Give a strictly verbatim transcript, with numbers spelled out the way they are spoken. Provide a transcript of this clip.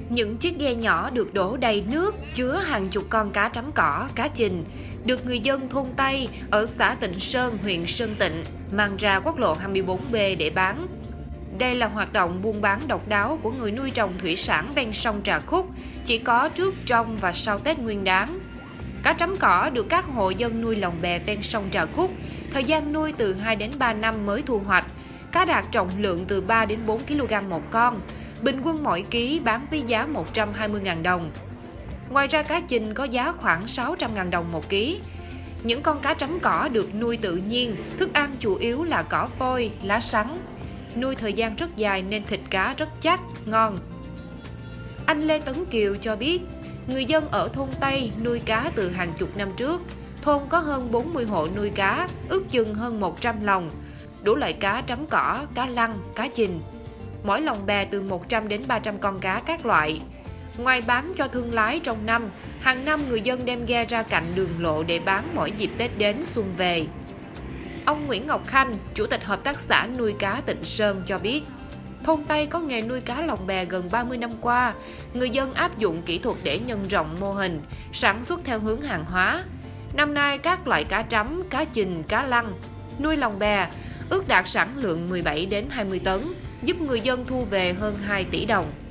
Những chiếc ghe nhỏ được đổ đầy nước chứa hàng chục con cá trắm cỏ, cá chình, được người dân thôn Tây ở xã Tịnh Sơn, huyện Sơn Tịnh mang ra quốc lộ hai mươi bốn B để bán. Đây là hoạt động buôn bán độc đáo của người nuôi trồng thủy sản ven sông Trà Khúc, chỉ có trước, trong và sau Tết Nguyên Đán. Cá trắm cỏ được các hộ dân nuôi lồng bè ven sông Trà Khúc, thời gian nuôi từ hai đến ba năm mới thu hoạch. Cá đạt trọng lượng từ ba đến bốn ki lô gam một con, bình quân mỗi ký bán với giá một trăm hai mươi nghìn đồng. Ngoài ra cá chình có giá khoảng sáu trăm nghìn đồng một ký. Những con cá trắm cỏ được nuôi tự nhiên, thức ăn chủ yếu là cỏ phôi, lá sắn. Nuôi thời gian rất dài nên thịt cá rất chắc, ngon. Anh Lê Tấn Kiều cho biết, người dân ở thôn Tây nuôi cá từ hàng chục năm trước. Thôn có hơn bốn mươi hộ nuôi cá, ước chừng hơn một trăm lồng. Đủ loại cá trắm cỏ, cá lăng, cá chình. Mỗi lồng bè từ một trăm đến ba trăm con cá các loại. Ngoài bán cho thương lái trong năm, hàng năm người dân đem ghe ra cạnh đường lộ để bán mỗi dịp Tết đến xuân về. Ông Nguyễn Ngọc Khanh, Chủ tịch Hợp tác xã nuôi cá Tịnh Sơn cho biết, thôn Tây có nghề nuôi cá lồng bè gần ba mươi năm qua, người dân áp dụng kỹ thuật để nhân rộng mô hình, sản xuất theo hướng hàng hóa. Năm nay các loại cá trắm, cá chình, cá lăng, nuôi lồng bè ước đạt sản lượng mười bảy đến hai mươi tấn, giúp người dân thu về hơn hai tỷ đồng.